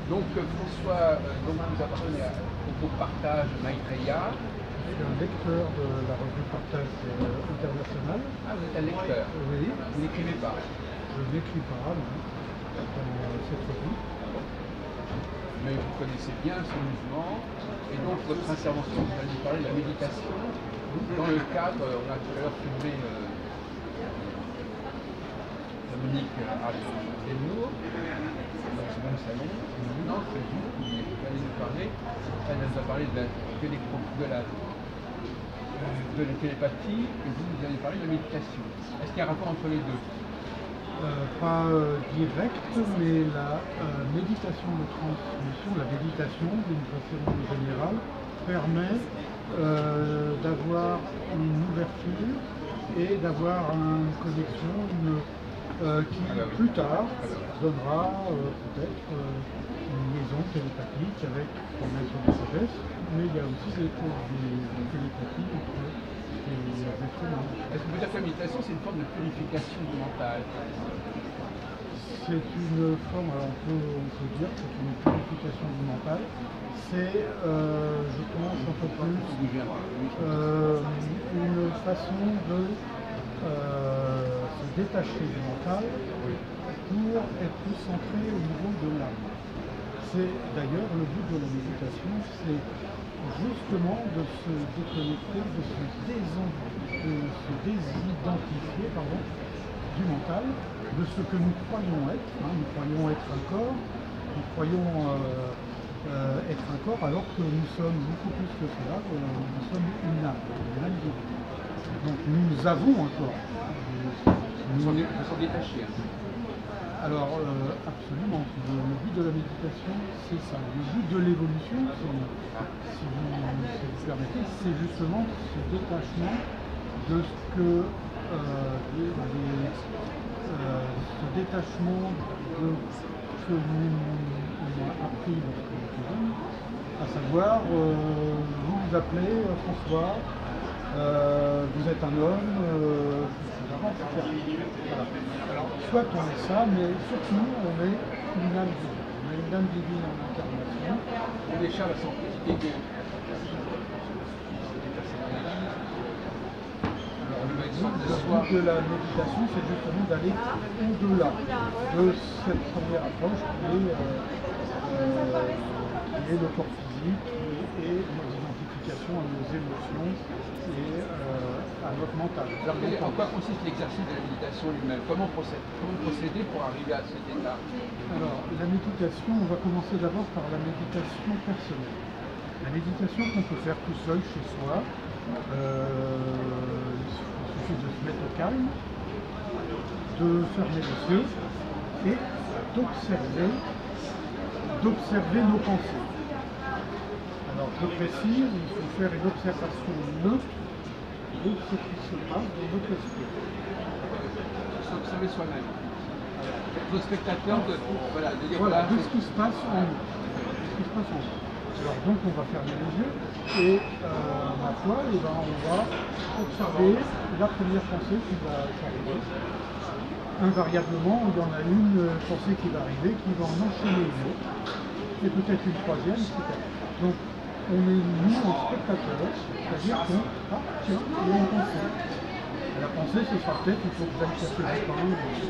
Donc François, donc vous appartenez au groupe Partage Maitreya. Je suis un lecteur de la revue Partage internationale. Ah, vous êtes un lecteur? Oui. Vous n'écrivez pas? Je n'écris pas, non, dans cette revue. Mais vous connaissez bien ce mouvement. Et donc votre intervention, vous allez nous parler de la méditation. Dans le cadre, on a tout à l'heure filmé Dominique Arnaud, dans ce même salon. Non, c'est vous qui allez nous parler. Elle nous a parlé de la télépathie et vous allez parler de la méditation. Est-ce qu'il y a un rapport entre les deux? Pas direct, mais la méditation de transmission, la méditation d'une façon générale, permet d'avoir une ouverture et d'avoir une connexion qui plus tard donnera peut-être une liaison télépathique avec un maître de sagesse, mais il y a aussi des télépathies entre les êtres humains. Est-ce qu'on peut dire que la méditation c'est une forme de purification du mental? C'est une forme, alors on peut dire que c'est une purification du mental. C'est, je pense, un peu plus une façon de se détacher du mental pour être plus centré au niveau de l'âme. C'est d'ailleurs le but de la méditation, c'est justement de se déconnecter, de se désidentifier du mental, de ce que nous croyons être. Nous croyons être un corps, nous croyons être un corps alors que nous sommes beaucoup plus que cela, nous sommes une âme divine. Donc nous avons un corps. Nous sommes détachés. Alors absolument, le but de la méditation c'est ça. Le but de l'évolution, si vous permettez, c'est justement ce détachement de ce que ce détachement de ce que nous a appris lorsque nous étions jeunes, à savoir vous vous appelez François, vous êtes un homme, etc. Voilà. Alors, soit on est ça, mais surtout on est une âme divine. On est une âme divine en incarnation. On échappe à son petit égo. Le but de la méditation, c'est justement d'aller au-delà de cette première approche qui est le corps physique et notre identification à nos émotions et à notre mental. En quoi consiste l'exercice de la méditation lui-même? Comment procéder pour arriver à cet état? Alors, la méditation, on va commencer d'abord par la méditation personnelle. La méditation qu'on peut faire tout seul chez soi, il suffit de se mettre au calme, de fermer les yeux et d'observer nos pensées. Alors je précise, il faut faire une observation neutre de ce qui se passe dans notre esprit. S'observer soi-même. Aux spectateurs de ce qui se passe en nous. Alors donc on va fermer les yeux et ma foi, on va observer la première pensée qui va arriver. Invariablement, il y en a une pensée qui va arriver, qui va en enchaîner une autre, et peut-être une troisième, etc. Donc on est nous en spectateur, c'est-à-dire qu'on tiens, il y a une pensée. Et la pensée, ce sera peut-être il faut que j'aille chercher du pain.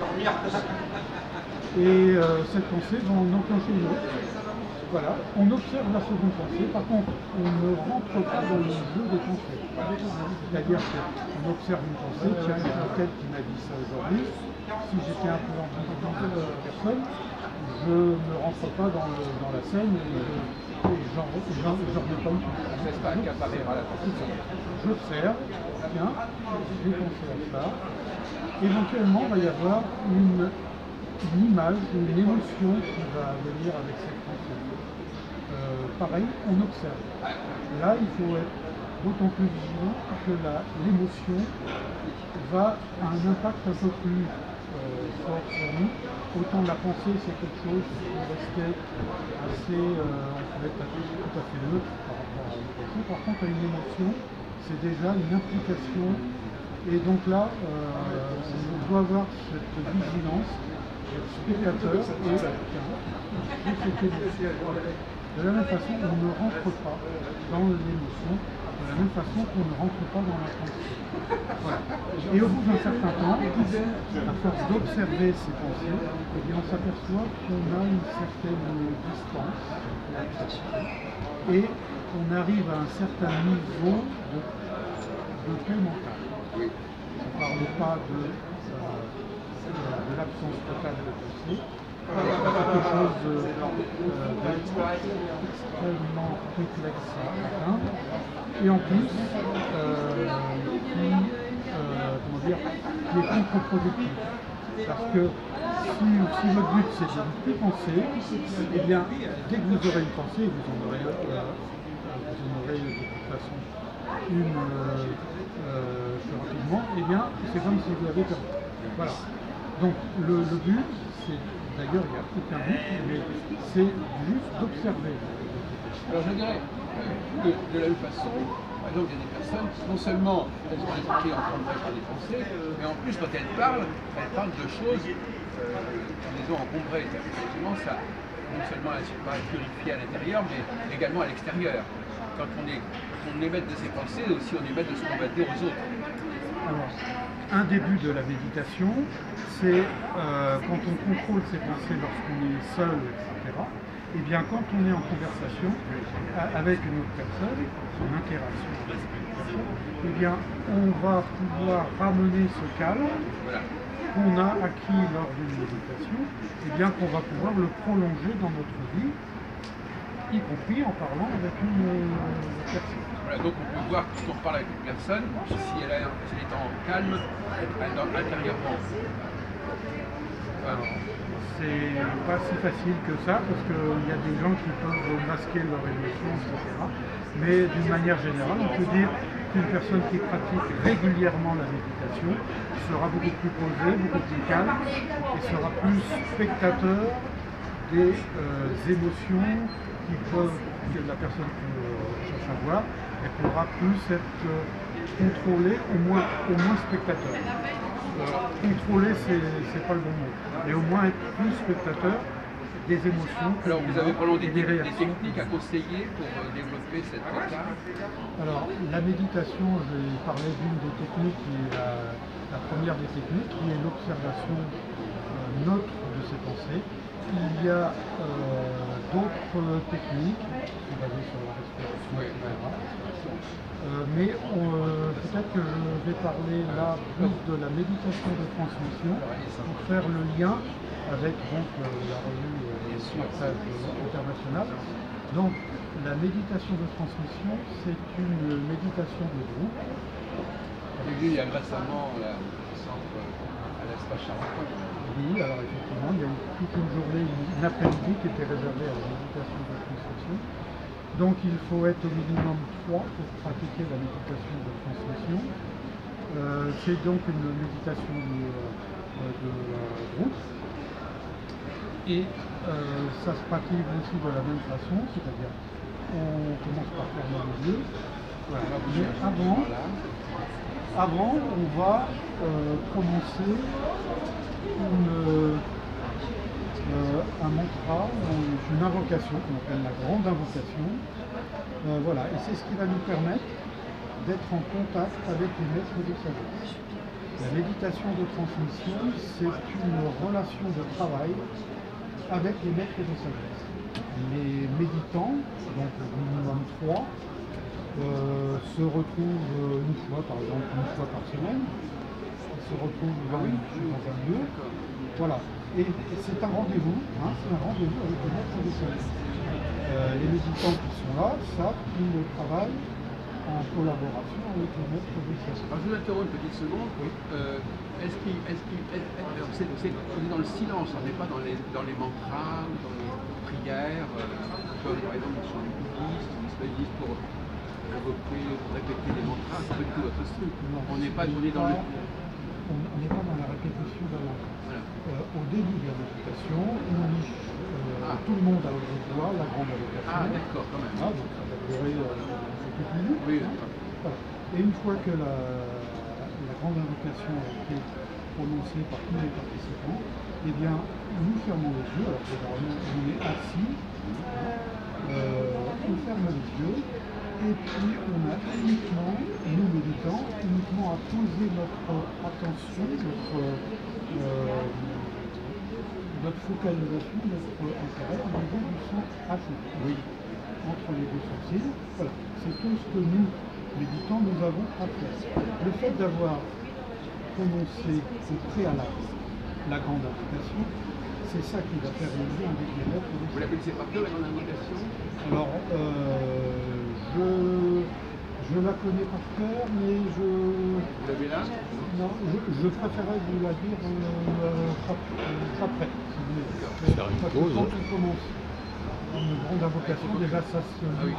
Et cette pensée va en enclencher une autre. Voilà, on observe la seconde pensée, par contre, on ne rentre pas dans le jeu des pensées. C'est-à-dire qu'on observe une pensée, tiens, il y a un tel qui m'a dit ça aujourd'hui, si j'étais un peu en contact de la personne, je ne rentre pas dans la scène et j'en remets pas une pensée. Je ne laisse pas accaparer à la pensée. J'observe, tiens, j'ai pensé à ça. Éventuellement, il va y avoir une image, une émotion qui va venir avec cette pensée. Pareil, on observe. Là, il faut être d'autant plus vigilant que l'émotion va à un impact un peu plus fort sur nous. Autant la pensée, c'est quelque chose qui peut rester assez, on peut être tout à fait neutre par rapport à une pensée. Par contre, à une émotion, c'est déjà une implication. Et donc là, on doit avoir cette vigilance, être spectateur et côté de la même façon, on ne rentre pas dans l'émotion, de la même façon qu'on ne rentre pas dans la pensée. Voilà. Et au bout d'un certain temps, à force d'observer ces pensées, eh bien, on s'aperçoit qu'on a une certaine distance et on arrive à un certain niveau de paix mentale. Je ne parle pas de l'absence totale de pensée, quelque chose d'extrêmement complexe à atteindre, et en plus qui est contre-productif. Parce que si votre but c'est de ne plus penser, eh bien, dès que vous aurez une pensée, vous en aurez de toute façon une plus rapidement, eh bien, c'est comme si vous l'avez perdu. Voilà. Donc le but, c'est, d'ailleurs il n'y a aucun but, mais c'est juste d'observer. Alors je dirais de la même façon, par exemple, il y a des personnes qui non seulement elles sont l'esprit encombré par des pensées, mais en plus quand elles parlent de choses qui les ont encombrées. Effectivement, ça, non seulement elles ne sont pas purifiées à l'intérieur, mais également à l'extérieur. Quand on émet de ses pensées, aussi on émet de ce qu'on va dire aux autres. Alors, un début de la méditation, c'est quand on contrôle ses pensées lorsqu'on est seul, etc. Et bien quand on est en conversation avec une autre personne, en interaction avec une personne, et bien on va pouvoir ramener ce calme qu'on a acquis lors d'une méditation, et bien qu'on va pouvoir le prolonger dans notre vie, y compris en parlant avec une personne. Voilà, donc on peut voir que quand on parle avec une personne, si elle est en calme intérieurement. Alors, c'est pas si facile que ça, parce qu'il y a des gens qui peuvent masquer leurs émotions, etc. Mais d'une manière générale, on peut dire qu'une personne qui pratique régulièrement la méditation sera beaucoup plus posée, beaucoup plus calme, et sera plus spectateur des émotions que la personne cherche à voir, elle pourra plus être contrôlée, au moins spectateur. Contrôler, c'est pas le bon mot, mais au moins être plus spectateur des émotions. Alors vous avez probablement des techniques à conseiller pour développer cette technique? Alors la méditation, je vais parler d'une des techniques qui est la première des techniques, qui est l'observation neutre de ses pensées. Il y a d'autres techniques basées sur la respiration, etc. Mais peut-être que je vais parler là plus de la méditation de transmission pour faire le lien avec donc, la revue internationale. Donc la méditation de transmission, c'est une méditation de groupe. Il y a récemment au centre à l'espace Charenton. Oui, alors effectivement, il y a eu toute une journée, une après-midi qui était réservée à la méditation de transmission. Donc il faut être au minimum 3 pour pratiquer la méditation de transmission. C'est donc une méditation de groupe. Et ça se pratique aussi de la même façon, c'est-à-dire on commence par fermer les yeux. Voilà. Mais avant, on va prononcer un mantra, une invocation qu'on appelle la grande invocation. Voilà, et c'est ce qui va nous permettre d'être en contact avec les maîtres de sagesse. La méditation de transmission, c'est une relation de travail avec les maîtres de sagesse. Les méditants, donc au minimum 3, se retrouvent une fois, par exemple, une fois par semaine. Ils se retrouvent dans un lieu. Voilà. Et c'est un rendez-vous, c'est un rendez-vous avec les maîtres de sagesse. Les méditants qui sont là savent qu'ils travaillent en collaboration avec les maîtres de sagesse. Alors je vous interromps une petite seconde. Oui. On est dans le silence, on n'est pas dans les mantras, dans les prières, comme par exemple sur les bouddhistes, les bouddhistes pour répéter des mantras, c'est pas du tout votre style. On n'est pas dans le... On n'est pas dans la répétition d'un mantra. Voilà. Au début de la méditation, on lit tout le monde à haute voix, la grande invocation. Ah d'accord, quand même. Ah, donc ça va durer quelques minutes. Oui, voilà. Et une fois que la grande invocation a été prononcée par tous les participants, eh bien, nous fermons les yeux. Alors, généralement, on est en assis, on ferme les yeux, et puis on a uniquement, nous méditants, uniquement à poser notre attention, notre focalisation, notre intérêt au niveau du centre ajout, entre les deux sourcils. Voilà, c'est tout ce que nous, méditants, nous avons à faire. Le fait d'avoir prononcé au préalable la grande invocation, c'est ça qui va faire le lien avec les lettres. Vous la connaissez par cœur, la grande invocation? Alors, je la connais par cœur, mais je... Vous l'avez là? Non, je préférais vous la dire après. Si vous voulez. Faire une pause. Quand on commence une grande invocation, déjà ça se dit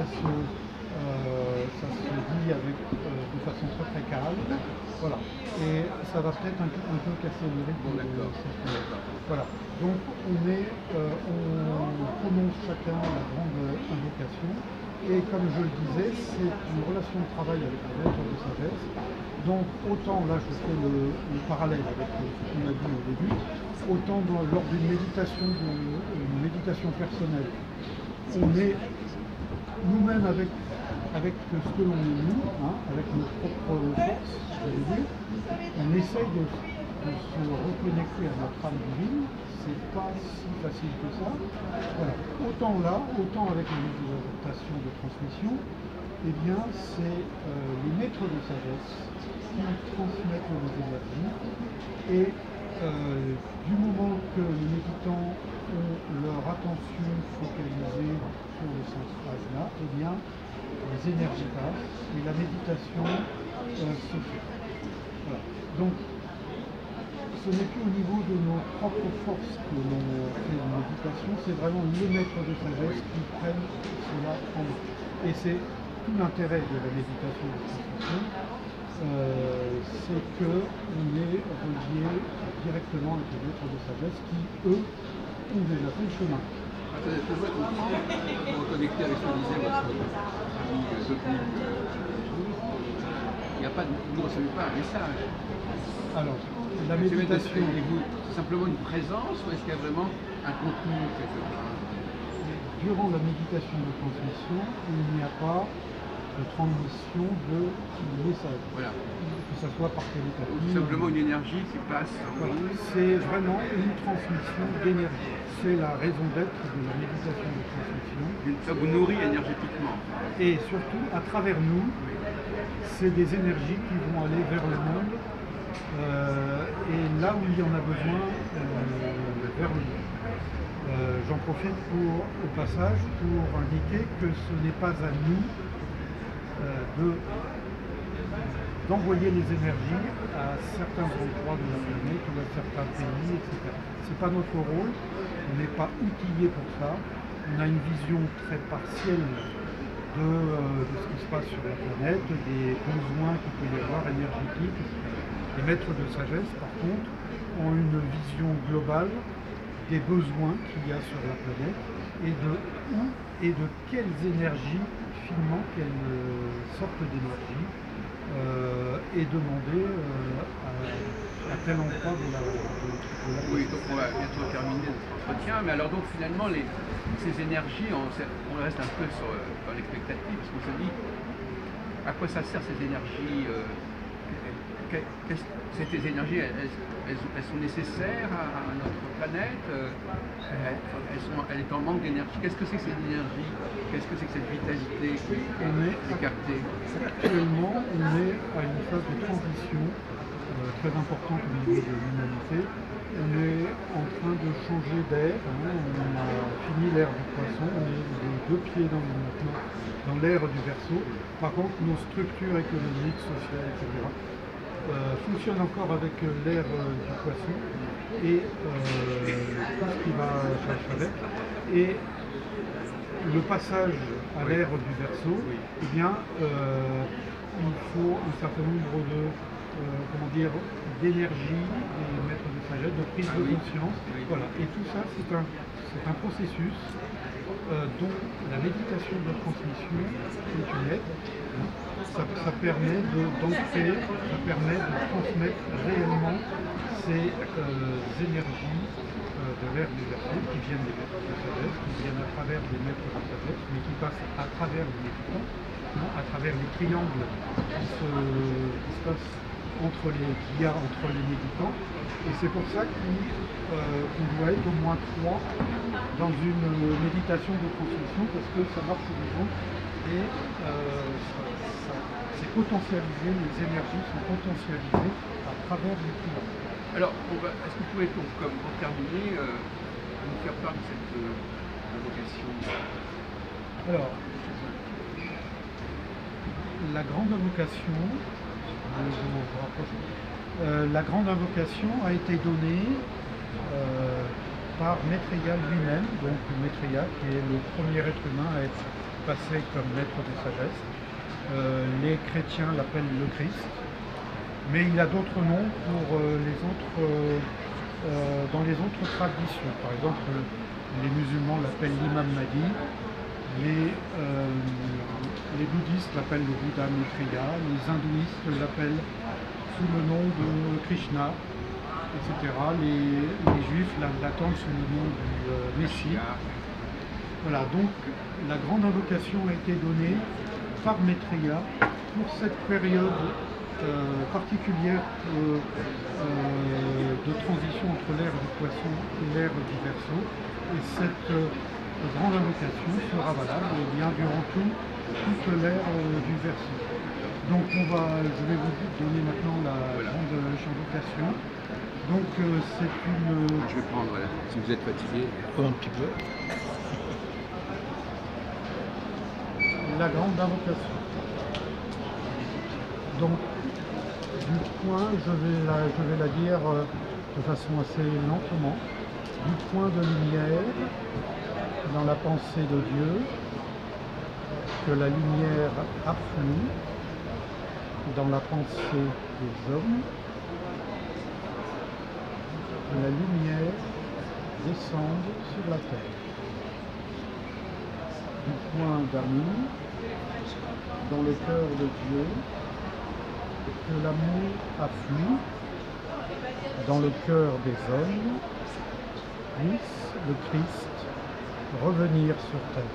avec, de façon très très calme. Voilà. Et ça va peut-être un peu casser le rythme. Bon, d'accord. Voilà. Donc on prononce chacun la grande invocation. Et comme je le disais, c'est une relation de travail avec la lettre de sagesse. Donc autant, là je fais le parallèle avec ce qu'on a dit au début, autant lors d'une méditation personnelle, on est nous-mêmes avec ce que l'on est nous, avec nos propres forces, j'allais dire, on essaye de se reconnecter à notre âme divine. C'est pas si facile que ça. Voilà. Autant là, autant avec les méditations de transmission, eh bien c'est les maîtres de sagesse qui transmettent les énergies. Et du moment que les méditants ont leur attention focalisée sur le sens prajna, eh bien les énergies passent et la méditation se fait. Voilà. Donc, ce n'est plus au niveau de nos propres forces que l'on fait une méditation, c'est vraiment les maîtres de sagesse qui prennent cela en main. Et c'est tout l'intérêt de la méditation de transmission, c'est qu'on est relié directement avec les maîtres de sagesse qui, eux, ont déjà fait le chemin. C'est toujours comprendre, vous reconnecter avec ce que disait votre ami il n'y a pas, vous ne recevez pas un message. Alors, la méditation... C'est simplement une présence ou est-ce qu'il y a vraiment un contenu quelque part? Durant la méditation de transmission, il n'y a pas de transmission de message. Voilà. Que ce soit par télépathie. Tout simplement une énergie qui passe. Voilà. C'est vraiment une transmission d'énergie. C'est la raison d'être de la méditation de transmission. Ça vous nourrit énergétiquement. Et surtout, à travers nous, c'est des énergies qui vont aller vers le monde. Et là où il y en a besoin, vers le monde. J'en profite au passage pour indiquer que ce n'est pas à nous d'envoyer les énergies à certains endroits de la planète ou à certains pays, etc. Ce n'est pas notre rôle, on n'est pas outillé pour ça. On a une vision très partielle de ce qui se passe sur la planète, des besoins qu'il peut y avoir énergétiques, etc. Les maîtres de sagesse, par contre, ont une vision globale des besoins qu'il y a sur la planète et de où et de quelles énergies, finement, quelles sortes d'énergie est demandé à tel endroit de la planète. Oui, donc on va bientôt terminer notre entretien, mais alors donc finalement ces énergies, on reste un peu dans l'expectative, parce qu'on se dit à quoi ça sert ces énergies ces énergies, elles sont nécessaires à notre planète, elle est en manque d'énergie. Qu'est-ce que c'est que cette énergie? Qu'est-ce que c'est que cette vitalité qui est captée? Actuellement, on est à une phase de transition très importante au niveau de l'humanité. On est en train de changer d'air, on a fini l'ère du poisson, on est de 2 pieds maintenant dans l'ère du Verseau. Par contre, nos structures économiques, sociales, etc. Fonctionne encore avec l'ère du poisson et tout ce qui va chercher avec. Et le passage à l'ère du Verseau, eh bien, il faut un certain nombre de d'énergie, des maîtres de sagesse, de prise de conscience. Voilà. Et tout ça, c'est un processus dont la méditation de transmission est une aide. Ça permet d'ancrer, ça permet de transmettre réellement ces énergies de l'ère du Verseau, qui viennent des maîtres de sagesse, qui viennent à travers des maîtres de sagesse, mais qui passent à travers les méditants, à travers les triangles qui se passent qu'il y a entre les méditants. Et c'est pour ça qu'on doit être au moins 3 dans une méditation de transmission, parce que ça marche au vivant et c'est potentialisé, les énergies sont potentialisées à travers les triangles. Alors, est-ce que vous pouvez, pour terminer, nous faire part de cette invocation? Alors, la grande invocation, la grande invocation a été donnée par Maitreya lui-même, donc Maitreya qui est le premier être humain à être passé comme maître des sagesses. Les chrétiens l'appellent le Christ, mais il a d'autres noms pour dans les autres traditions. Par exemple, les musulmans l'appellent l'imam Mahdi, les bouddhistes l'appellent le Bouddha Maitreya, les hindouistes l'appellent sous le nom de Krishna, etc. Les juifs l'attendent sous le nom du Messie. Voilà, donc la grande invocation a été donnée par Maitreya pour cette période particulière de transition entre l'ère du Poisson et l'ère du Verseau. Et cette grande invocation sera valable bien durant toute l'ère du Verseau. Donc je vais vous donner maintenant la grande invocation. Donc c'est une... Je vais prendre, si vous êtes fatigué. Un petit peu. La grande invocation. Donc, du point, je vais la dire de façon assez lentement, du point de lumière dans la pensée de Dieu, que la lumière afflue dans la pensée des hommes, que la lumière descende sur la terre. Du point d'amour dans le cœur de Dieu, que l'amour afflue dans le cœur des hommes, puisse le Christ revenir sur terre.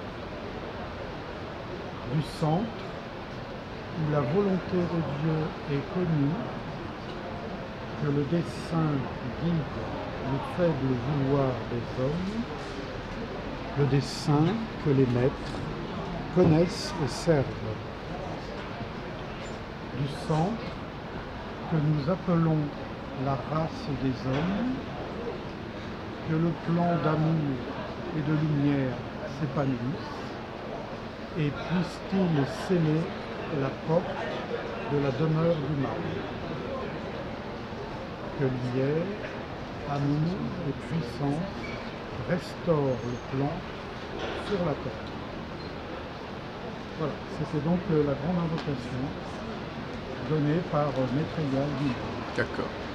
Du centre, où la volonté de Dieu est connue, que le dessein guide le faible vouloir des hommes, le dessein que les maîtres connaissent et servent. Du centre, que nous appelons la race des hommes, que le plan d'amour et de lumière s'épanouisse, et puisse-t-il sceller la porte de la demeure du mal. Que lumière, amour et puissance restaurent le plan sur la terre. Voilà, c'était donc la grande invocation donnée par Maitreya lui-même. D'accord.